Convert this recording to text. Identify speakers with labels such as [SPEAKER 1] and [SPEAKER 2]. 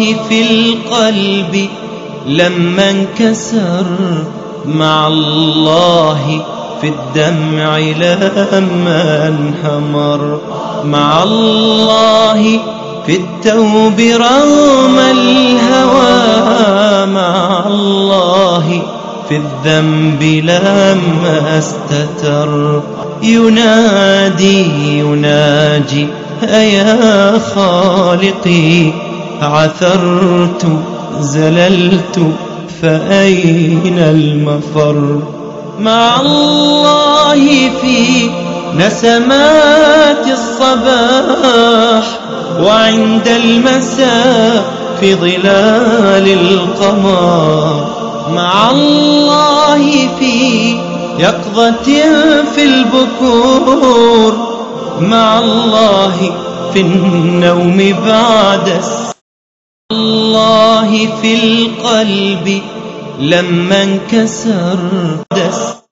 [SPEAKER 1] الله في القلب لما انكسر، مع الله في الدمع لما انحمر، مع الله في التوب رغم الهوى، مع الله في الذنب لما استتر. يناجي أيا خالقي، عثرت زللت فأين المفر. مع الله في نسمات الصباح، وعند المساء في ظلال القمر، مع الله في يقظة في البكور، مع الله في النوم بعد الله في القلب لما انكسر.